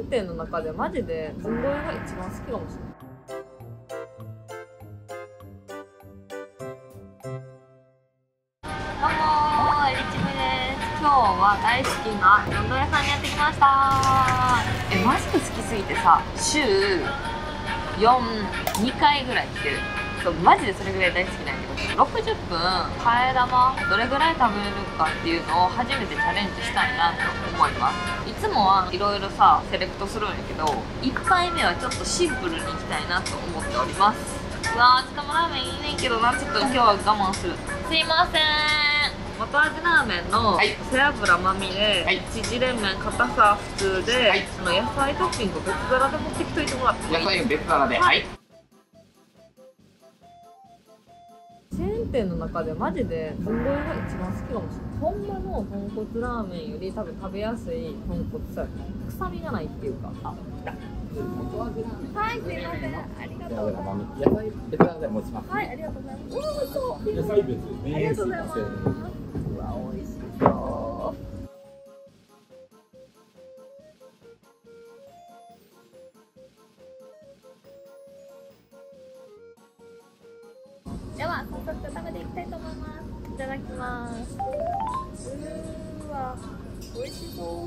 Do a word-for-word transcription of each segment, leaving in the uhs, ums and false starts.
ーン店の中でマジでずんどう屋が一番好きかもしれない。どうもー、エリチムです。今日は大好きなずんどう屋さんにやってきましたー。え、マジで好きすぎてさ、週よん、にかいぐらい来てる。そう、マジでそれぐらい大好きなんやけど、ろくじゅっぷん替え玉どれぐらい食べれるかっていうのを初めてチャレンジしたいなと思います。いつもはいろいろさセレクトするんやけど、いっぱいめはちょっとシンプルにいきたいなと思っております。うわー、ちょっともラーメンいいねんけどな、ちょっと今日は我慢する。すいません、元味ラーメンの背脂まみれ、はい、縮れ麺硬さ普通で、はい、あの野菜トッピング別皿で持ってきといてもらってもいい？ 野菜別皿で、はい。 チェーン店の中でマジでずんどう屋が一番好きかもしれない。本場の豚骨ラーメンより多分食べやすい豚骨さ、臭みがないっていうか。あ、来た。 元味ラーメン。 はい、すいません。ありがとうございます。 野菜別皿で持ちます。 はい、ありがとうございます。おー、そう。 野菜別。 ありがとうございます。うわ、美味しそう。では早速食べていきたいと思います。いただきます。うーわ、美味しそう。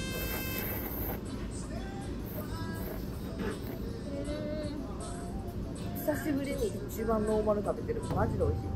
久しぶりに一番ノーマル食べてる。マジで美味しい。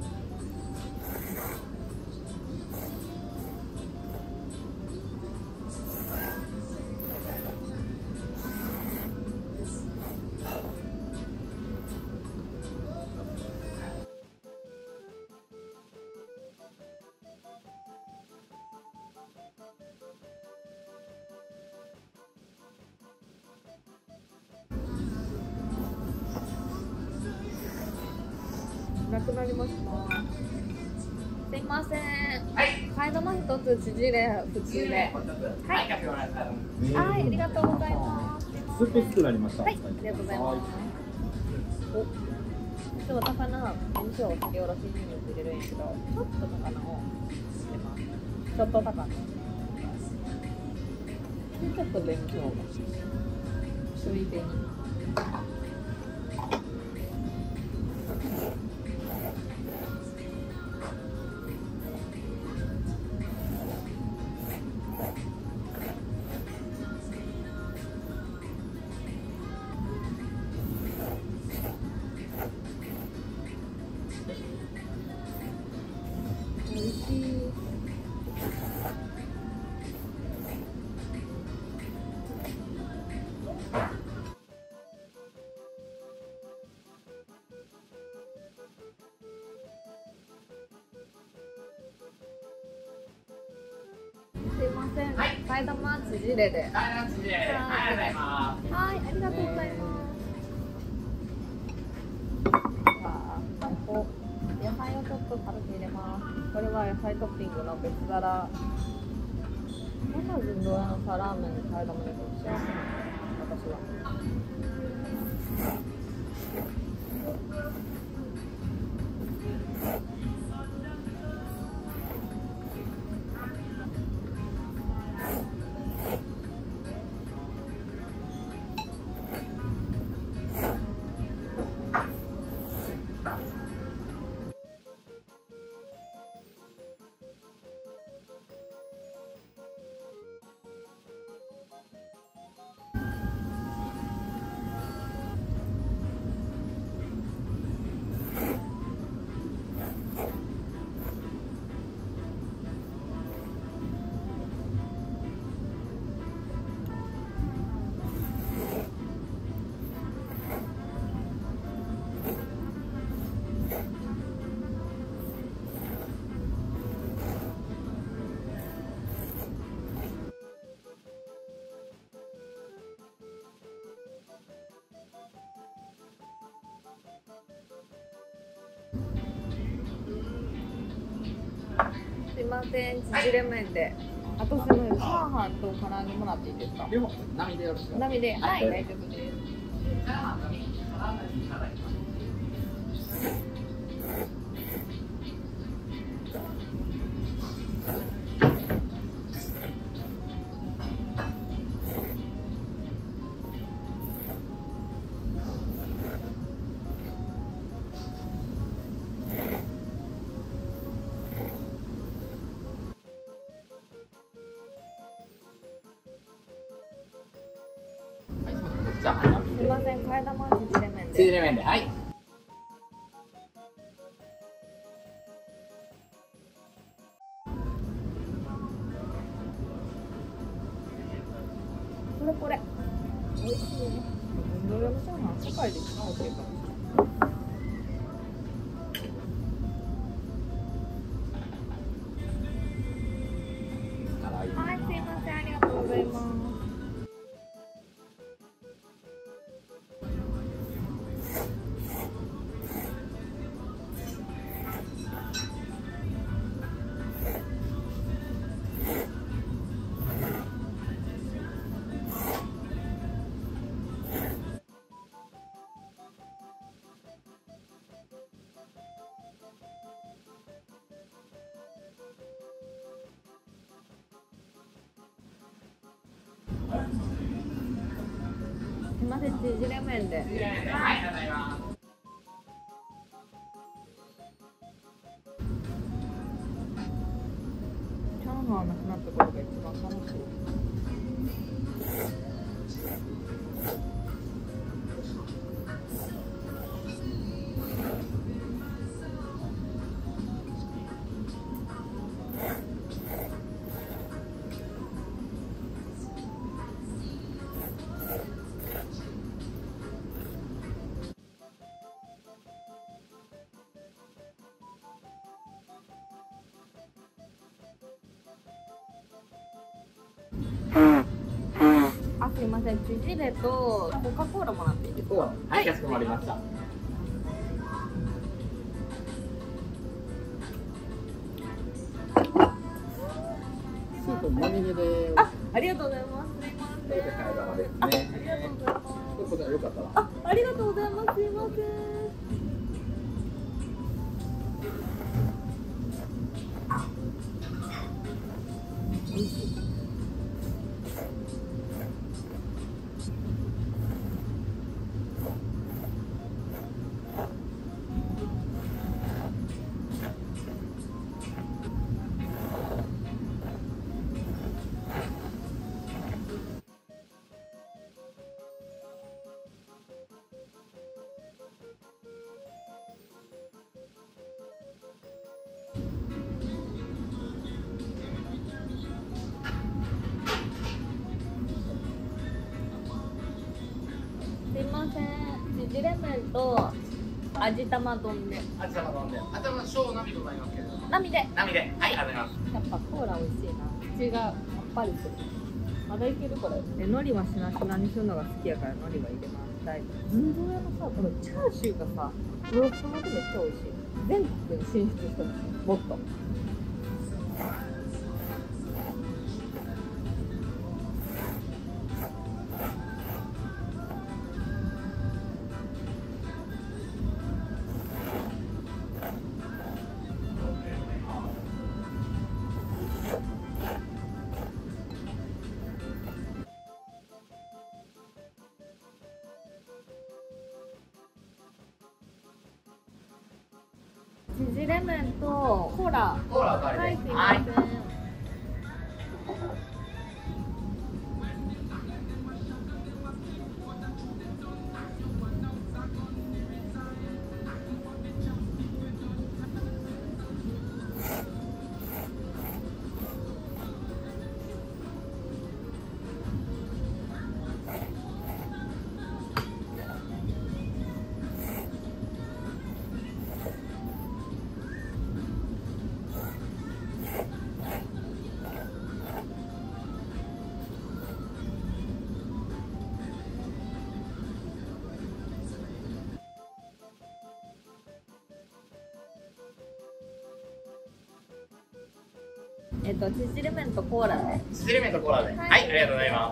なくなりました。すいません。はい。替え玉一つ縮れ普通で。はい。はい、ありがとうございます。 スープ作られました。 はい、ありがとうございます。お、今日高菜、お店をつけおろしに入れるんやけど、ちょっと高菜を入れます。ちょっと高菜。で、ちょっと紅しょうが。ちょい紅。美味しい。すいません。はい。替え玉縮れで。 はい、ありがとうございます。 はい、ありがとうございます。あ、こう野菜をちょっと軽く入れます。これは野菜トッピングの別皿。こんなずんどう屋のさ、ラーメンの替え玉で幸せなの、私は。すいません、縮れ麺で。あとすみません、チャーハンと唐揚げもらっていいですか？ 両方並でよろしく。 並で、はい、大丈夫です。 チャーハン並唐揚げいただきます。 はい、すみません、チャーハン並すいません、替え玉縮れ麺で。 縮れ麺で、はい。 これこれ。美味しいね。どれもチャーハン世界で一番美味しいかも。はい、すいません、ありがとうございます。すいません、縮れ麺で。 縮れ麺で、はい、ありがとうございます。 チャーハンなくなったことが一番楽しい。あ、すいません、縮れとコカ・コーラもらっていいですか？ はい、かしこまりました。スープまみれで。 あ、ありがとうございます。すいません。 あ、ありがとうございます。こちらよかったら。 あ、ありがとうございます。すいません。美味しい。すいません、縮れ麺と味玉丼で。 味玉丼で。頭の小並ございますけれども。 並で。 並で。はい、ありがとうございます。 やっぱコーラ美味しいな。口がさっぱりする。まだいけるこれ。で、海苔はしなしなにするのが好きやから海苔は入れます。大丈夫。ずんどう屋のさ、このチャーシューがさ、ローストまでめっちゃ美味しい。全国に進出してほしい。もっと。縮れ麺とコーラ。 コーラおかわりで。 はい、すいません。えっと、縮れ麺とコーラで。 縮れ麺とコーラで。はい、はい、ありがとうございます。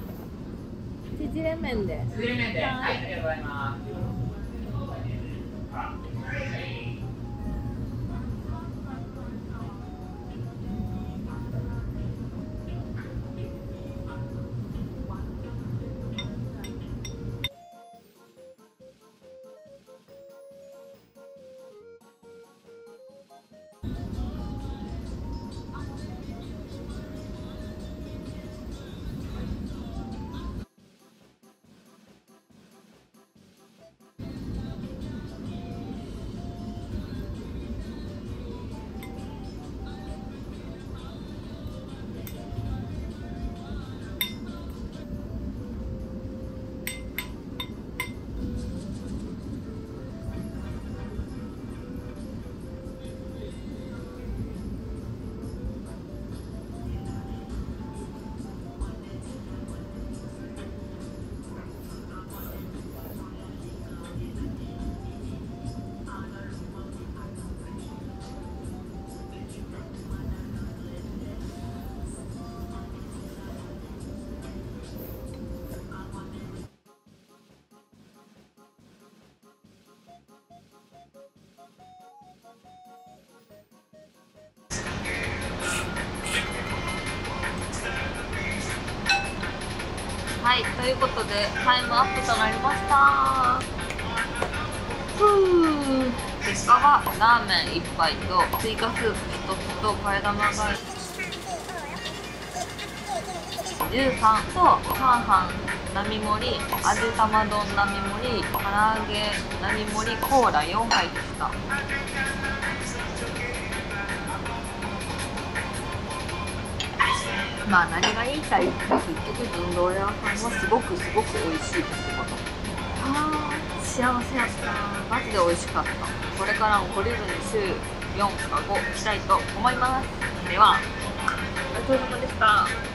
縮れ麺で。 縮れ麺で。はい、ありがとうございます。 はい、ということでタイムアップとなりました。ふう、結果はラーメンいっぱいと追加スープひとつと替え玉がじゅうさんとチャーハン並盛り、味玉丼並盛り、唐揚げ並盛り、コーラよんはいでした。まあ何が言いたいって結局ずんどう屋さんはすごくすごく美味しいってこと。あー幸せやった。マジで美味しかった。これからも懲りずに週よんかごしたいと思います。では、ごちそうさまでした。